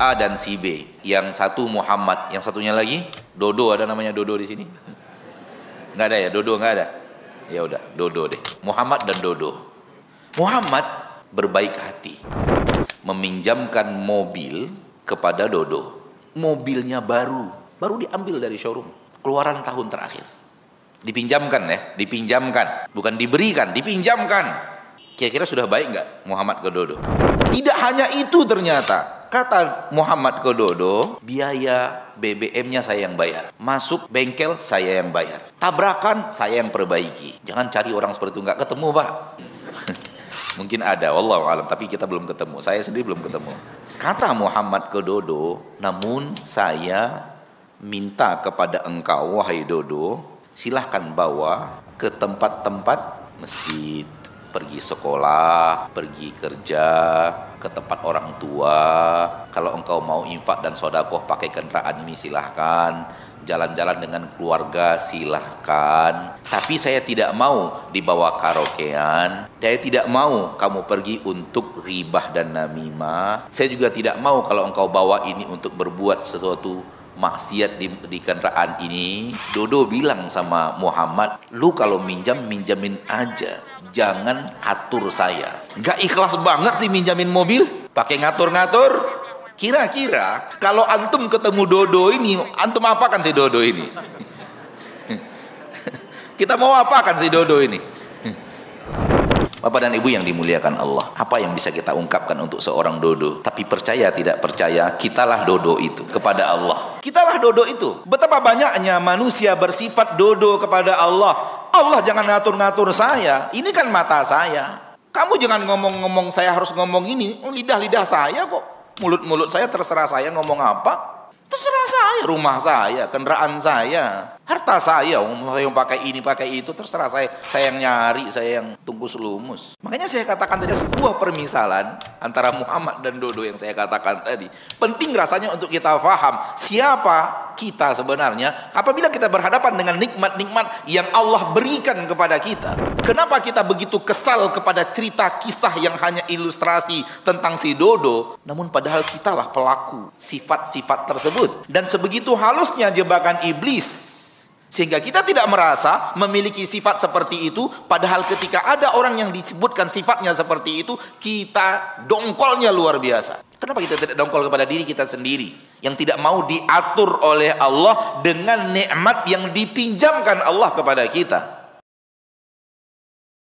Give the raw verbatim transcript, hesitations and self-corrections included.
A dan si B. Yang satu Muhammad, yang satunya lagi Dodo. Ada namanya Dodo di sini? Nggak ada ya? Dodo nggak ada? Ya udah, Dodo deh. Muhammad dan Dodo. Muhammad berbaik hati, meminjamkan mobil kepada Dodo. Mobilnya baru, baru diambil dari showroom, keluaran tahun terakhir. Dipinjamkan ya, dipinjamkan, bukan diberikan, dipinjamkan. Kira-kira sudah baik nggak Muhammad ke Dodo? Tidak hanya itu ternyata. Kata Muhammad ke Dodo, biaya B B M-nya saya yang bayar. Masuk bengkel saya yang bayar. Tabrakan saya yang perbaiki. Jangan cari orang seperti itu, nggak ketemu Pak. Mungkin ada, wallahu alam, tapi kita belum ketemu. Saya sendiri belum ketemu. Kata Muhammad ke Dodo, namun saya minta kepada engkau wahai Dodo, silahkan bawa ke tempat-tempat masjid, pergi sekolah, pergi kerja, ke tempat orang tua. Kalau engkau mau infak dan sodakoh pakai kendaraan ini silahkan. Jalan-jalan dengan keluarga silahkan. Tapi saya tidak mau dibawa karaokean. Saya tidak mau kamu pergi untuk ribah dan namimah. Saya juga tidak mau kalau engkau bawa ini untuk berbuat sesuatu maksiat di, di kendaraan ini. Dodo bilang sama Muhammad, lu kalau minjam, minjamin aja, jangan atur saya. Gak ikhlas banget sih minjamin mobil, pakai ngatur-ngatur. Kira-kira kalau antum ketemu Dodo ini, antum apakan si Dodo ini? Kita mau apakan si Dodo ini? Bapak dan Ibu yang dimuliakan Allah, apa yang bisa kita ungkapkan untuk seorang Dodo? Tapi percaya tidak percaya, kitalah Dodo itu kepada Allah. Kitalah Dodo itu. Betapa banyaknya manusia bersifat Dodo kepada Allah. Allah jangan ngatur-ngatur saya, ini kan mata saya. Kamu jangan ngomong-ngomong saya harus ngomong ini, lidah-lidah saya kok. Mulut-mulut saya terserah saya ngomong apa. Terserah saya, rumah saya, kendaraan saya, harta saya, saya yang pakai ini, pakai itu, terserah saya. Saya yang nyari, saya yang tungkus lumus. Makanya saya katakan tadi sebuah permisalan antara Muhammad dan Dodo yang saya katakan tadi. Penting rasanya untuk kita faham siapa kita sebenarnya apabila kita berhadapan dengan nikmat-nikmat yang Allah berikan kepada kita. Kenapa kita begitu kesal kepada cerita kisah yang hanya ilustrasi tentang si Dodo, namun padahal kitalah pelaku sifat-sifat tersebut. Dan sebegitu halusnya jebakan iblis sehingga kita tidak merasa memiliki sifat seperti itu, padahal ketika ada orang yang disebutkan sifatnya seperti itu, kita dongkolnya luar biasa. Kenapa kita tidak dongkol kepada diri kita sendiri yang tidak mau diatur oleh Allah dengan nikmat yang dipinjamkan Allah kepada kita?